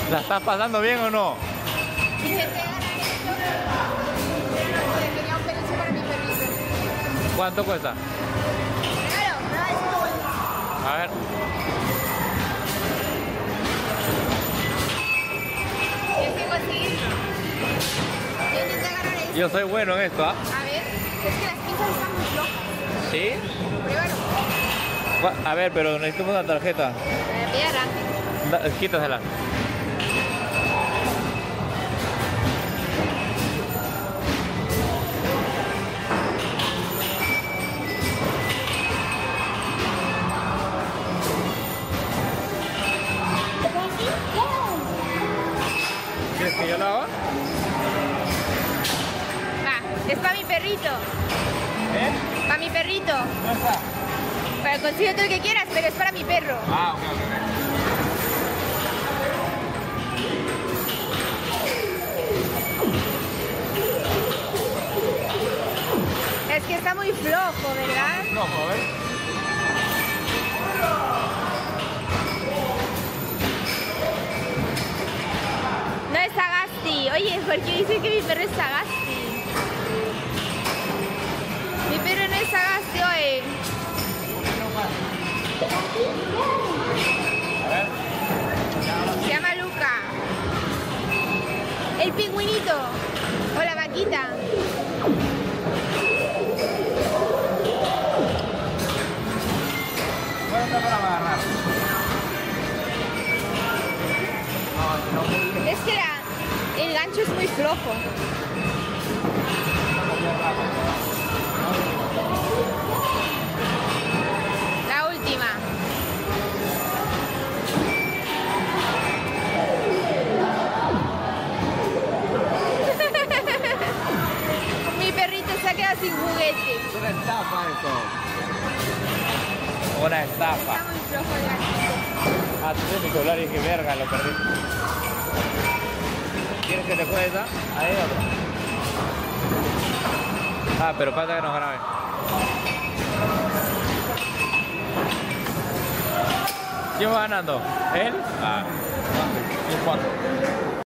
¿La estás pasando bien o no? Quería un peluche para mi perrito. ¿Cuánto cuesta? Claro, no, A ver. tienes que conseguirlo. Yo intenté agarrar esto. Yo soy bueno en esto, ¿ah? A ver, es que las pinzas están muy flojas. ¿Sí? Pruébalo. A ver, pero necesitamos una tarjeta. Pilla Quítasela. ¿Quieres que yo lo haga? Va, es para mi perrito. ¿Eh? Para mi perrito. ¿Dónde está? Para consigo todo lo que quieras, pero es para mi perro. Ah, ok. Es que está muy flojo, ¿verdad? No, a ver. No es Sagasti. Oye, ¿por qué dicen que mi perro es Sagasti? Mi perro no es Sagasti, oye. A ver. Se llama Luca. El pingüinito. O la vaquita. ¿Cuál está para agarrar? No, Es que el gancho es muy flojo. La última. Mi perrito se ha quedado sin juguete. Es una estafa eso. Una estafa. Está muy flojo el gancho. Ah, tú tienes mi celular y dije, verga, lo perdí. ¿Quieres que te juegue esa? Ahí otro. Ah, pero falta que nos grabe. ¿Quién va ganando? ¿Él? Ah, no sé. ¿Y cuánto?